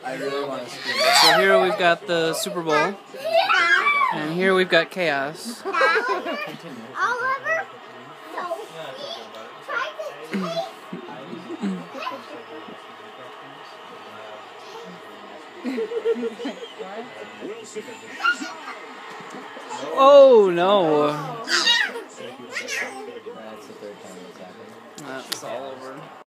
I really want to scream. So here we've got the Super Bowl, and here we've got chaos. Oh no! That's the third time that's happened. That's all over.